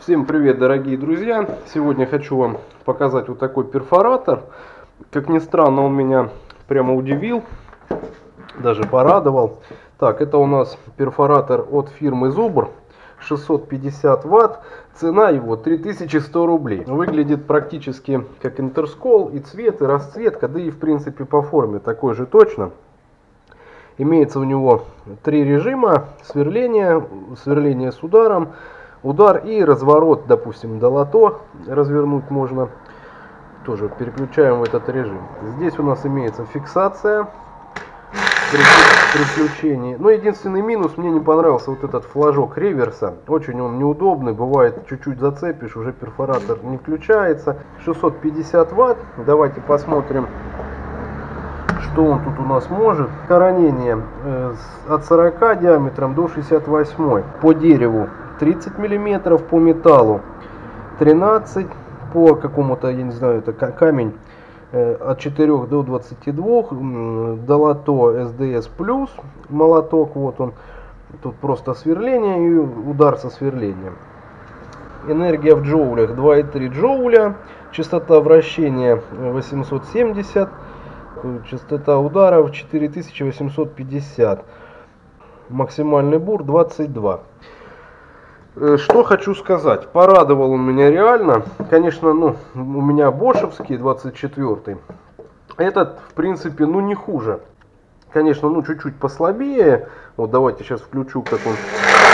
Всем привет, дорогие друзья! Сегодня хочу вам показать вот такой перфоратор. Как ни странно, он меня прямо удивил, даже порадовал. Так, это у нас перфоратор от фирмы Зубр, 650 ватт. Цена его 3100 рублей. Выглядит практически как интерскол, и цвет, и расцветка, да и в принципе по форме такой же точно. Имеется у него три режима: сверление, сверление с ударом, удар и разворот, допустим, до лото развернуть можно. Тоже переключаем в этот режим. Здесь у нас имеется фиксация при включении. Но единственный минус, мне не понравился вот этот флажок реверса. Очень он неудобный, бывает чуть-чуть зацепишь, уже перфоратор не включается. 650 ватт. Давайте посмотрим, что он тут у нас может. Коронение от 40 диаметром до 68. По дереву 30 мм, по металлу 13, по какому-то, я не знаю, это камень, от 4 до 22, долото SDS плюс, молоток, вот он, тут просто сверление и удар со сверлением. Энергия в джоулях 2,3 джоуля, частота вращения 870, частота ударов 4850, максимальный бур 22. Что хочу сказать, порадовал он меня реально. Конечно, у меня бошевский 24-й. Этот, в принципе, не хуже. Конечно, чуть-чуть послабее. Вот давайте сейчас включу, как он.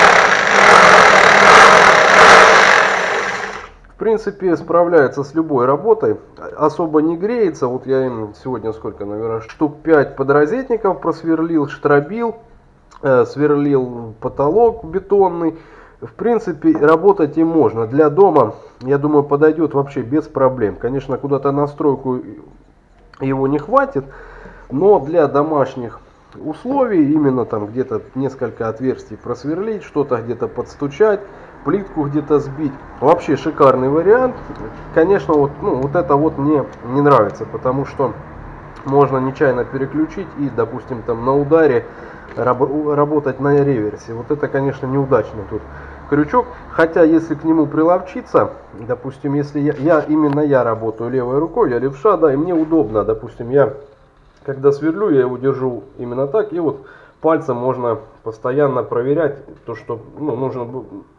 В принципе, справляется с любой работой. Особо не греется. Вот я им сегодня сколько, наверное, штук 5 подрозетников просверлил, штробил, сверлил потолок бетонный. В принципе, работать им можно. Для дома, я думаю, подойдет вообще без проблем. Конечно, куда-то на стройку его не хватит, но для домашних условий, именно там где-то несколько отверстий просверлить, что-то где-то подстучать, плитку где-то сбить, вообще шикарный вариант. Конечно, вот это вот мне не нравится, потому что можно нечаянно переключить и, допустим, там на ударе работать на реверсе. Вот это, конечно, неудачный тут крючок. Хотя, если к нему приловчиться, допустим, если именно я работаю левой рукой, я левша, да, и мне удобно, допустим, я когда сверлю, я его держу именно так, и вот пальцем можно постоянно проверять то, что нужно.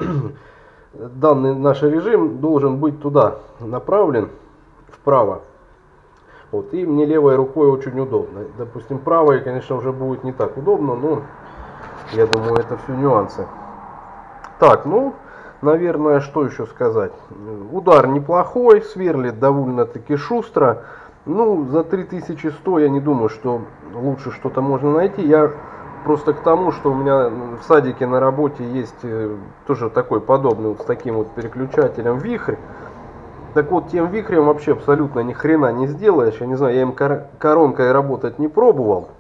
Данный наш режим должен быть туда направлен, вправо. Вот, и мне левой рукой очень удобно. Допустим, правой, конечно, уже будет не так удобно, но я думаю, это все нюансы. Так, наверное, что еще сказать. Удар неплохой, сверлит довольно-таки шустро. За 3100 я не думаю, что лучше что-то можно найти. Я просто к тому, что у меня в садике на работе есть тоже такой подобный, вот с таким вот переключателем вихрь. Так вот, тем вихрем вообще абсолютно ни хрена не сделаешь. Я не знаю, я им коронкой работать не пробовал.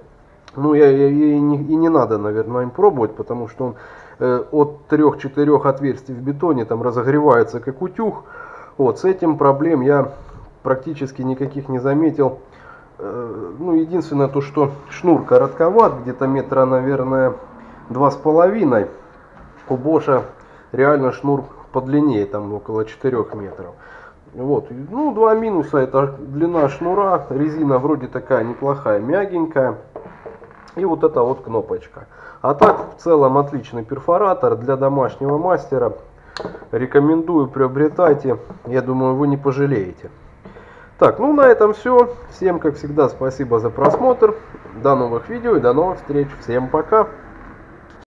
И не надо, наверное, им пробовать, потому что он от 3-4 отверстий в бетоне там разогревается как утюг. Вот, с этим проблем я практически никаких не заметил. Единственное то, что шнур коротковат, где-то метра, наверное, 2,5. У Боша реально шнур подлиннее, там около 4 метров. Вот, два минуса: это длина шнура, резина вроде такая неплохая, мягенькая, и вот эта вот кнопочка. А так, в целом, отличный перфоратор для домашнего мастера. Рекомендую, приобретайте, я думаю, вы не пожалеете. Так, на этом все. Всем, как всегда, спасибо за просмотр. До новых видео и до новых встреч. Всем пока.